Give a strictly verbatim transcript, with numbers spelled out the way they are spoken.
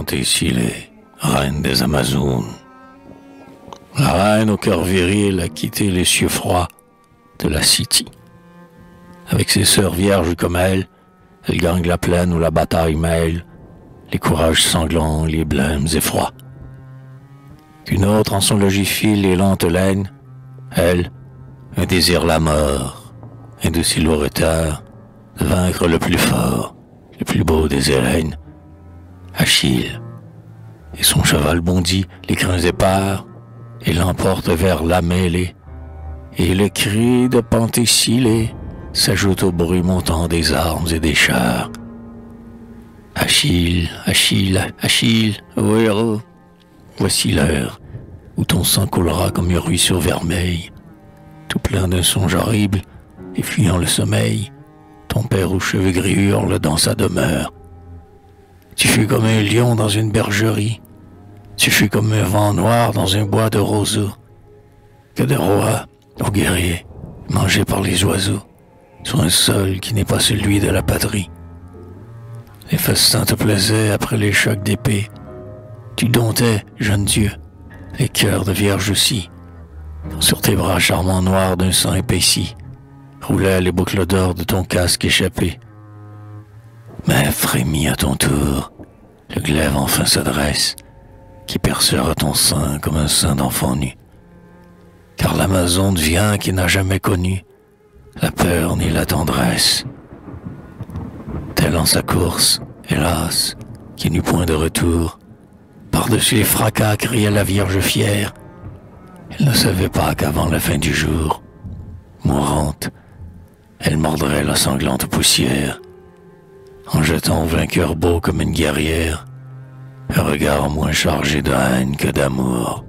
Penthessilée, reine des Amazones. La reine au cœur viril a quitté les cieux froids de la City. Avec ses sœurs vierges comme elle, elle gagne la plaine où la bataille mêle les courages sanglants, les blêmes et froids. Qu'une autre en son logis file les lentes laines, elle, un désir la mort, un de si lourd retard, de vaincre le plus fort, le plus beau des Hélènes, Achille. Et son cheval bondit, les crins épars, et l'emporte vers la mêlée. Et le cri de Penthessilée s'ajoute au bruit montant des armes et des chars. Achille, Achille, Achille, ô héros, voici l'heure où ton sang coulera comme un ruisseau vermeil, tout plein d'un songe horrible et fuyant le sommeil. Ton père aux cheveux gris hurle dans sa demeure. Tu fus comme un lion dans une bergerie, tu fus comme un vent noir dans un bois de roseaux. Que de rois, ô guerriers, mangés par les oiseaux, sur un sol qui n'est pas celui de la patrie. Les festins te plaisaient après les chocs d'épée. Tu domptais, jeune Dieu, les cœurs de vierge aussi. Sur tes bras charmants noirs d'un sang épaissi, roulaient les boucles d'or de ton casque échappé. Mais frémit à ton tour, le glaive enfin s'adresse, qui percera ton sein comme un sein d'enfant nu. Car l'Amazone vient qui n'a jamais connu la peur ni la tendresse. Tel en sa course, hélas, qui n'eut point de retour, par-dessus les fracas criait la Vierge fière. Elle ne savait pas qu'avant la fin du jour, mourante, elle mordrait la sanglante poussière, en jetant au vainqueur beau comme une guerrière, un regard moins chargé de haine que d'amour.